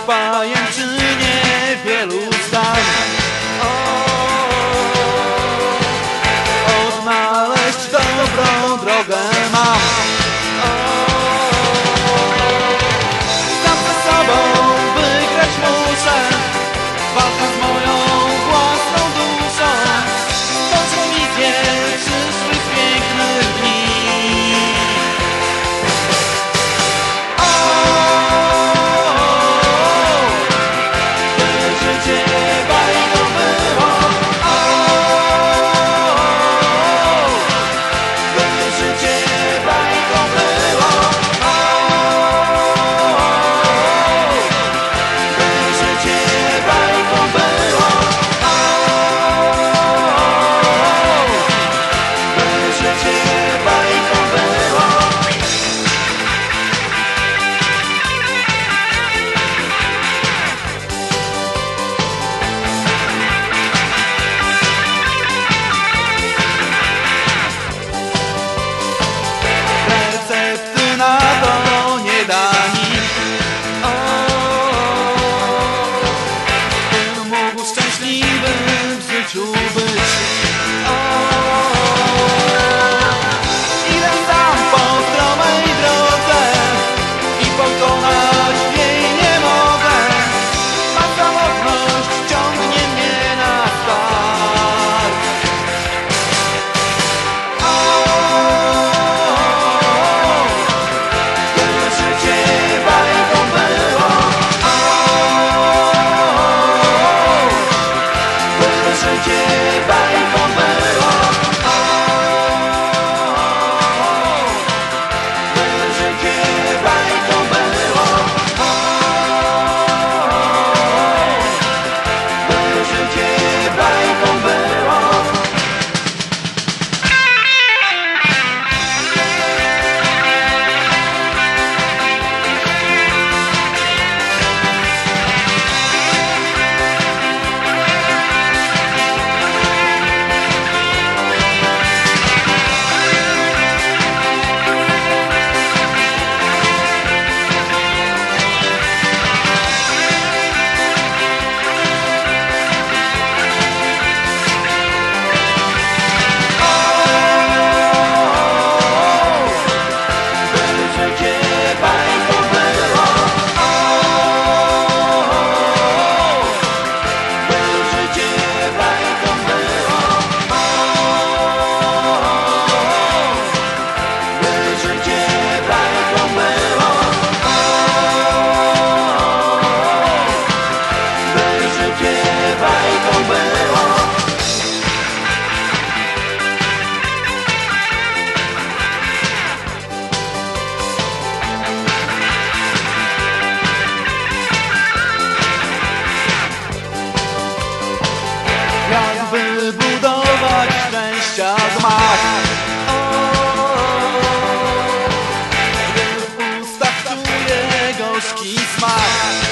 pajęczynie wielu zdań. Odnaleźć dobrą drogę mam. Sam ze sobą wygrać muszę, walkę z moją własną duszą. Stąd wizję przyszłych pięknych dni. Na to nie da nikt. Bym mógł szczęśliwym w życiu być. Idę sam po stromej drodze i pokonać jej nie mogę. Ma samotność ciągnie mnie na start. Jakby budować szczęścia gmach. Gdy w ustach czuję gorzki smak.